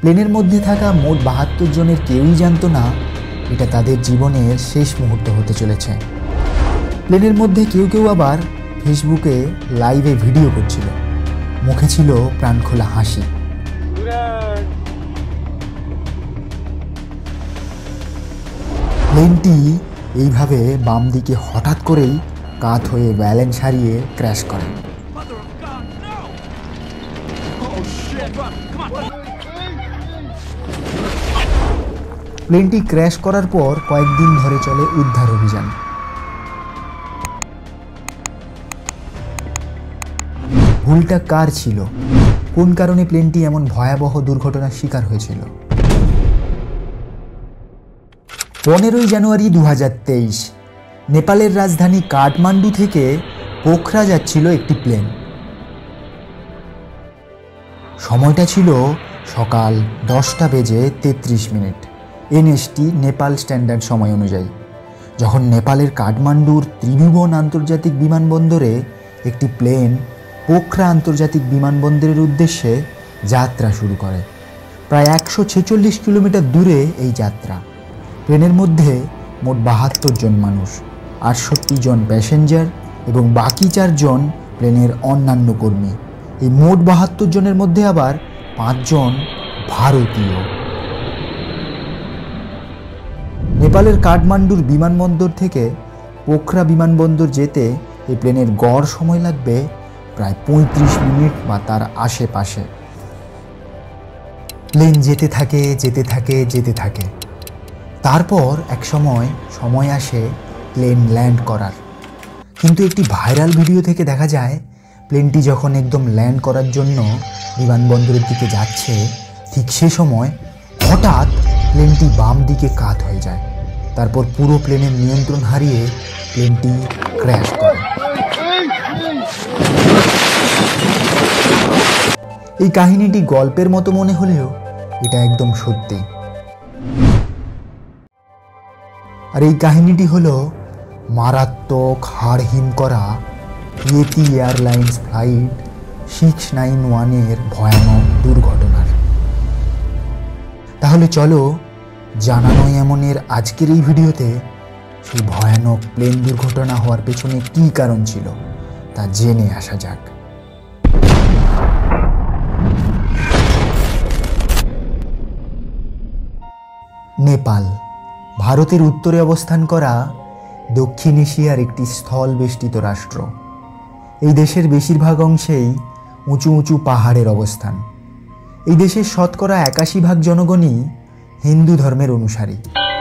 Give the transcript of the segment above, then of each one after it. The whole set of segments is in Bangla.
প্লেনের মধ্যে থাকা মোট ৭২ জনের কেউই জানত না এটা তাদের জীবনের শেষ মুহূর্ত হতে চলেছে। প্লেনের মধ্যে কেউ কেউ আবার ফেসবুকে লাইভে ভিডিও করছিল, মুখে ছিল প্রাণখোলা হাসি। প্লেনটি এইভাবে বাম দিকে হঠাৎ করেই কাত হয়ে ব্যালেন্স হারিয়ে ক্র্যাশ করে। প্লেনটি ক্র্যাশ করার পর কয়েকদিন ধরে চলে উদ্ধার অভিযান। ভুলটা কার ছিল? কোন কারণে প্লেনটি এমন ভয়াবহ দুর্ঘটনার শিকার হয়েছিল? 15 জানুয়ারি 2023 নেপালের রাজধানী কাঠমান্ডু থেকে পোখরা যাচ্ছিল একটি প্লেন। সময়টা ছিল সকাল 10:33। এনএসটি নেপাল স্ট্যান্ডার্ড সময় অনুযায়ী, যখন নেপালের কাঠমান্ডুর ত্রিভুবন আন্তর্জাতিক বিমানবন্দরে একটি প্লেন পোখরা আন্তর্জাতিক বিমানবন্দরের উদ্দেশ্যে যাত্রা শুরু করে। প্রায় 146 কিলোমিটার দূরে এই যাত্রা। প্লেনের মধ্যে মোট ৭২ জন মানুষ, ৬৮ জন প্যাসেঞ্জার এবং বাকি 4 জন প্লেনের অন্যান্য কর্মী। এই মোট ৭২ জনের মধ্যে আবার 5 জন ভারতীয়। নেপালের কাঠমান্ডুর বিমানবন্দর থেকে পোখরা বিমানবন্দর যেতে এই প্লেনের গড় সময় লাগবে প্রায় 35 মিনিট বা তার আশেপাশে। প্লেন যেতে থাকে। তারপর এক সময় আসে প্লেন ল্যান্ড করার। কিন্তু একটি ভাইরাল ভিডিও থেকে দেখা যায় প্লেনটি যখন একদম ল্যান্ড করার জন্য বিমানবন্দরের দিকে যাচ্ছে, ঠিক সে সময় হঠাৎ প্লেনটি বাম দিকে কাত হয়ে যায়। তারপর পুরো প্লেনের নিয়ন্ত্রণ হারিয়ে প্লেনটি ক্র্যাশ করে। এই কাহিনীটি গল্পের মতো মনে হলেও এটা একদম সত্যি। আর এই কাহিনীটি হলো মারাত্মক হাড়হিম করা ইয়েতি এয়ারলাইন্স ফ্লাইট 691-এর ভয়ানক দুর্ঘটনার। তাহলে চলো জানানো এমনের আজকের এই ভিডিওতে সেই ভয়ানক প্লেন দুর্ঘটনা হওয়ার পেছনে কী কারণ ছিল তা জেনে আসা যাক। নেপাল ভারতের উত্তরে অবস্থান করা দক্ষিণ এশিয়ার একটি স্থল বেষ্টিত রাষ্ট্র। এই দেশের বেশিরভাগ অংশেই উঁচু উঁচু পাহাড়ের অবস্থান। এই দেশের শতকরা 81% জনগণই হিন্দু ধর্মের অনুসারী।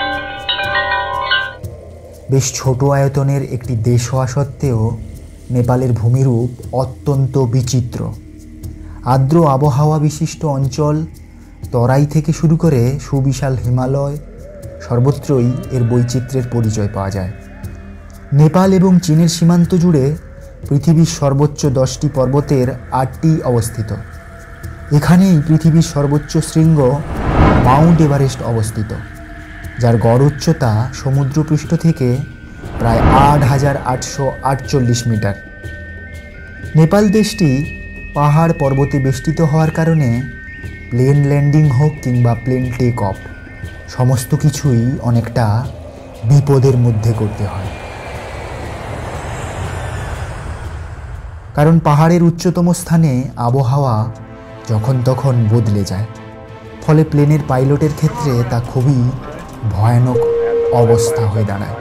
বেশ ছোট আয়তনের একটি দেশ হওয়া সত্ত্বেও নেপালের ভূমিরূপ অত্যন্ত বিচিত্র। আর্দ্র আবহাওয়া বিশিষ্ট অঞ্চল, তরাই থেকে শুরু করে সুবিশাল হিমালয়, সর্বত্রই এর বৈচিত্র্যের পরিচয় পাওয়া যায়। নেপাল এবং চীনের সীমান্ত জুড়ে পৃথিবীর সর্বোচ্চ 10টি পর্বতের 8টি অবস্থিত। এখানেই পৃথিবীর সর্বোচ্চ শৃঙ্গ মাউন্ট এভারেস্ট অবস্থিত, যার গড় উচ্চতা সমুদ্রপৃষ্ঠ থেকে প্রায় 8,848 মিটার। নেপাল দেশটি পাহাড় পর্বতে বেষ্টিত হওয়ার কারণে প্লেন ল্যান্ডিং হোক কিংবা প্লেন টেক অফ, সমস্ত কিছুই অনেকটা বিপদের মধ্যে করতে হয়। কারণ পাহাড়ের উচ্চতম স্থানে আবহাওয়া যখন তখন বদলে যায়, ফলে প্লেনের পাইলটের ক্ষেত্রে তা খুবই ভয়ানক অবস্থা হয়ে দাঁড়ায়।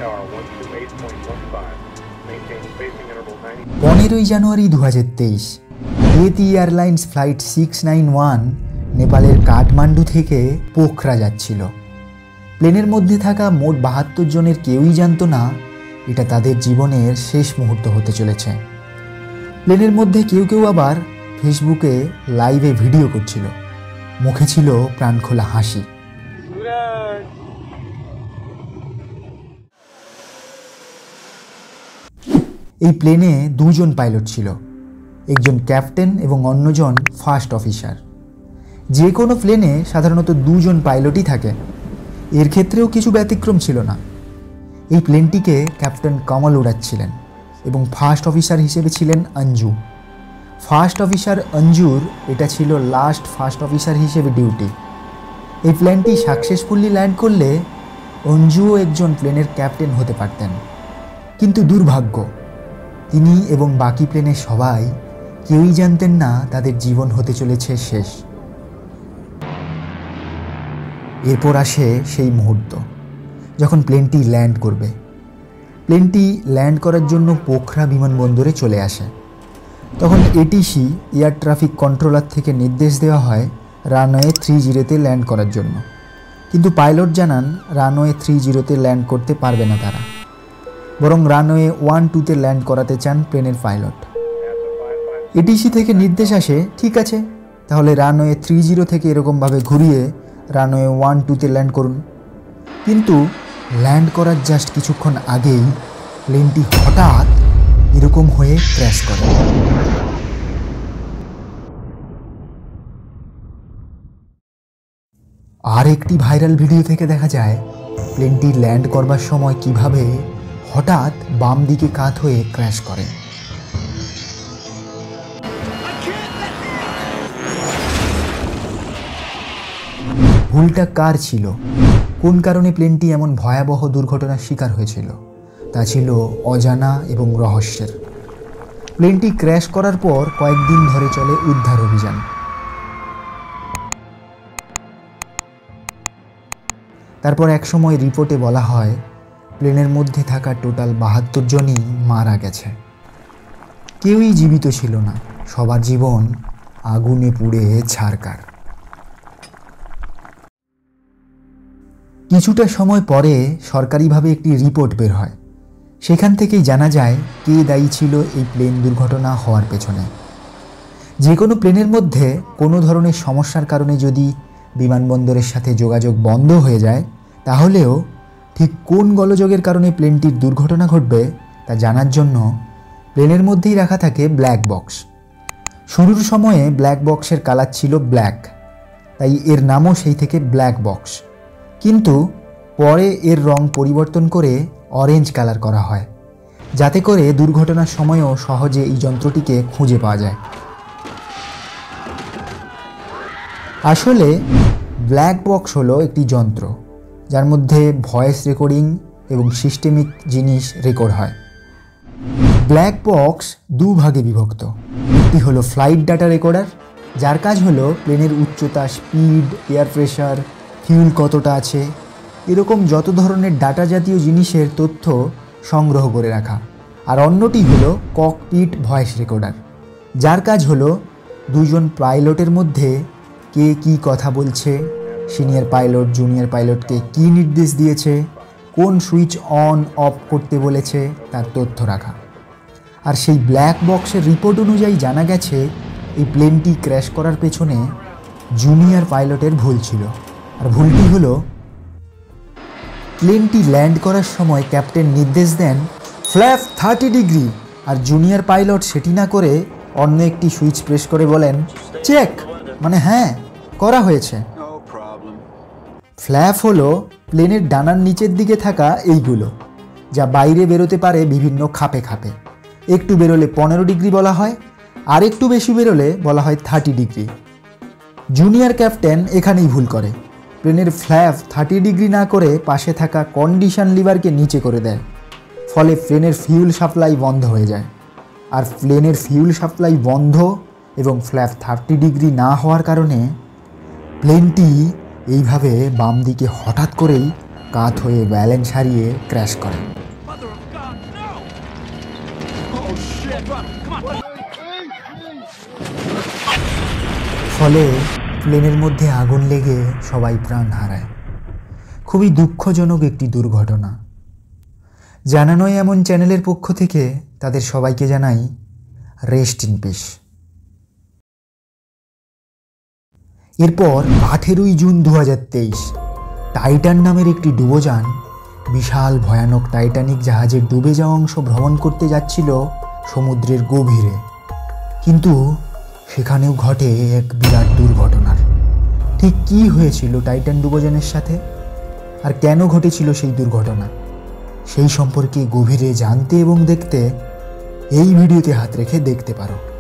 15 জানুয়ারি 2023 ইয়েতি এয়ারলাইন্স ফ্লাইট 691 নেপালের কাঠমান্ডু থেকে পোখরা যাচ্ছিল। প্লেনের মধ্যে থাকা মোট ৭২ জনের কেউই জানত না এটা তাদের জীবনের শেষ মুহূর্ত হতে চলেছে। প্লেনের মধ্যে কেউ কেউ আবার ফেসবুকে লাইভে ভিডিও করছিল, মুখে ছিল প্রাণখোলা হাসি। এই প্লেনে 2 জন পাইলট ছিল, একজন ক্যাপ্টেন এবং অন্যজন ফার্স্ট অফিসার। যে কোনো প্লেনে সাধারণত 2 জন পাইলটই থাকে, এর ক্ষেত্রেও কিছু ব্যতিক্রম ছিল না। এই প্লেনটিকে ক্যাপ্টেন কমল উড়াচ্ছিলেন এবং ফার্স্ট অফিসার হিসেবে ছিলেন অঞ্জু। ফার্স্ট অফিসার অঞ্জুর এটা ছিল লাস্ট ফার্স্ট অফিসার হিসেবে ডিউটি। এই প্লেনটি সাকসেসফুলি ল্যান্ড করলে অঞ্জুও একজন প্লেনের ক্যাপ্টেন হতে পারতেন, কিন্তু দুর্ভাগ্য, তিনি এবং বাকি প্লেনের সবাই কেউই জানতেন না তাদের জীবন হতে চলেছে শেষ। এরপর আসে সেই মুহূর্ত যখন প্লেনটি ল্যান্ড করবে। প্লেনটি ল্যান্ড করার জন্য পোখরা বিমানবন্দরে চলে আসে। তখন এটিসি এয়ার ট্রাফিক কন্ট্রোলার থেকে নির্দেশ দেওয়া হয় রানওয়ে 30-তে ল্যান্ড করার জন্য, কিন্তু পাইলট জানান রানওয়ে 30-তে ল্যান্ড করতে পারবে না তারা, বরং রানওয়ে 12-তে ল্যান্ড করাতে চান প্লেনের পাইলট। এটিসি থেকে নির্দেশ আসে, ঠিক আছে তাহলে রানওয়ে 30 থেকে এরকমভাবে ঘুরিয়ে রানওয়ে 12-তে ল্যান্ড করুন। কিন্তু ল্যান্ড করার জাস্ট কিছুক্ষণ আগেই প্লেনটি হঠাৎ এরকম হয়ে ক্র্যাশ করে। আর একটি ভাইরাল ভিডিও থেকে দেখা যায় প্লেনটি ল্যান্ড করবার সময় কিভাবে হঠাৎ বাম দিকে কাত হয়ে ক্র্যাশ করে। ভুলটা কার ছিল? কোন কারণে প্লেনটি এমন ভয়াবহ দুর্ঘটনার শিকার হয়েছিল তা ছিল অজানা এবং রহস্যের। প্লেনটি ক্র্যাশ করার পর কয়েকদিন ধরে চলে উদ্ধার অভিযান। তারপর একসময় রিপোর্টে বলা হয় প্লেনের মধ্যে থাকা টোটাল 72 জনই মারা গেছে। কেউই জীবিত ছিল না, সবার জীবন আগুনে পুড়ে ছারকার। কিছুটা সময় পরে সরকারিভাবে একটি রিপোর্ট বের হয়। সেখান থেকেই জানা যায় কে দায়ী ছিল এই প্লেন দুর্ঘটনা হওয়ার পেছনে। যে কোনো প্লেনের মধ্যে কোনো ধরনের সমস্যার কারণে যদি বিমানবন্দরের সাথে যোগাযোগ বন্ধ হয়ে যায়, তাহলেও ঠিক কোন গোলযোগের কারণে প্লেনটির দুর্ঘটনা ঘটবে তা জানার জন্য প্লেনের মধ্যেই রাখা থাকে ব্ল্যাক বক্স। শুরুর সময়ে ব্ল্যাক বক্সের কালার ছিল ব্ল্যাক, তাই এর নামও সেই থেকে ব্ল্যাক বক্স। কিন্তু পরে এর রং পরিবর্তন করে অরেঞ্জ কালার করা হয়, যাতে করে দুর্ঘটনার সময়ও সহজে এই যন্ত্রটিকে খুঁজে পাওয়া যায়। আসলে ব্ল্যাক বক্স হলো একটি যন্ত্র যার মধ্যে ভয়েস রেকর্ডিং এবং সিস্টেমিক জিনিস রেকর্ড হয়। ব্ল্যাক বক্স দুভাগে বিভক্ত। একটি হলো ফ্লাইট ডাটা রেকর্ডার, যার কাজ হলো প্লেনের উচ্চতা, স্পিড, এয়ার প্রেশার, ফিউল কতটা আছে, এরকম যত ধরনের ডাটা জাতীয় জিনিসের তথ্য সংগ্রহ করে রাখা। আর অন্যটি হলো ককপিট ভয়েস রেকর্ডার, যার কাজ হলো দুজন পাইলটের মধ্যে কে কী কথা বলছে, সিনিয়র পাইলট জুনিয়র পাইলটকে কী নির্দেশ দিয়েছে, কোন সুইচ অন অফ করতে বলেছে তার তথ্য রাখা। আর সেই ব্ল্যাক বক্সের রিপোর্ট অনুযায়ী জানা গেছে এই প্লেনটি ক্র্যাশ করার পেছনে জুনিয়র পাইলটের ভুল ছিল। আর ভুলটি হলো প্লেনটি ল্যান্ড করার সময় ক্যাপ্টেন নির্দেশ দেন ফ্ল্যাপ 30 ডিগ্রি, আর জুনিয়র পাইলট সেটি না করে অন্য একটি সুইচ প্রেস করে বলেন চেক, মানে হ্যাঁ করা হয়েছে। ফ্ল্যাপ হলো প্লেনের ডানার নিচের দিকে থাকা এইগুলো, যা বাইরে বেরোতে পারে বিভিন্ন খাপে খাপে। একটু বেরোলে 15 ডিগ্রি বলা হয়, আর একটু বেশি বেরোলে বলা হয় 30 ডিগ্রি। জুনিয়র ক্যাপ্টেন এখানেই ভুল করে, প্লেনের ফ্ল্যাপ 30 ডিগ্রি না করে পাশে থাকা কন্ডিশন লিভারকে নিচে করে দেয়, ফলে প্লেনের ফিউল সাপ্লাই বন্ধ হয়ে যায়। আর প্লেনের ফিউল সাপ্লাই বন্ধ এবং ফ্ল্যাপ 30 ডিগ্রি না হওয়ার কারণে প্লেনটি এইভাবে বাম দিকে হঠাৎ করেই কাত হয়ে ব্যালেন্স হারিয়ে ক্র্যাশ করে। ফলে প্লেনের মধ্যে আগুন লেগে সবাই প্রাণ হারায়। খুবই দুঃখজনক একটি দুর্ঘটনা। জানানোই এমন চ্যানেলের পক্ষ থেকে তাদের সবাইকে জানাই রেস্ট ইন পিস। এরপর 18 জুন 2023 টাইটান নামের একটি ডুবোযান বিশাল ভয়ানক টাইটানিক জাহাজের ডুবে যাওয়া অংশ ভ্রমণ করতে যাচ্ছিল সমুদ্রের গভীরে, কিন্তু সেখানেও ঘটে এক বিরাট দুর্ঘটনার। ঠিক কী হয়েছিল টাইটান ডুবোযানের সাথে, আর কেন ঘটেছিল সেই দুর্ঘটনা, সেই সম্পর্কে গভীরে জানতে এবং দেখতে এই ভিডিওতে হাত রেখে দেখতে পারো।